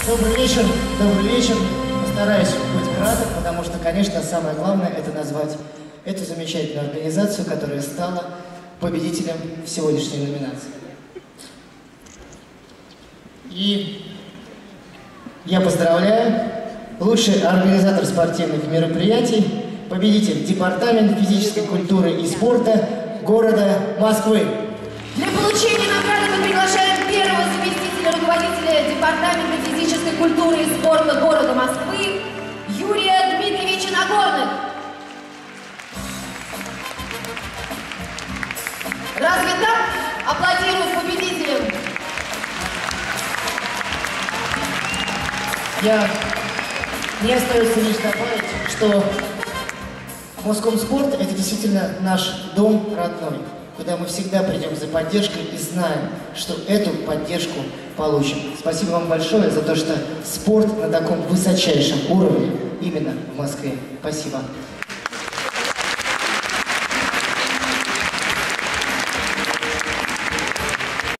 Добрый вечер, добрый вечер. Постараюсь быть краток, потому что, конечно, самое главное – это назвать эту замечательную организацию, которая стала победителем в сегодняшней номинации. И я поздравляю лучший организатор спортивных мероприятий, победитель Департамента физической культуры и спорта города Москвы. Для получения награды мы приглашаем первого заместителя руководителя Департамента физической культуры и спорта города Москвы Юрия Дмитриевича Нагорных. Разве так? Аплодируют победителям. Мне остается лишь добавить, что Москомспорт – это действительно наш дом родной, куда мы всегда придем за поддержкой и знаем, что эту поддержку получим. Спасибо вам большое за то, что спорт на таком высочайшем уровне именно в Москве. Спасибо.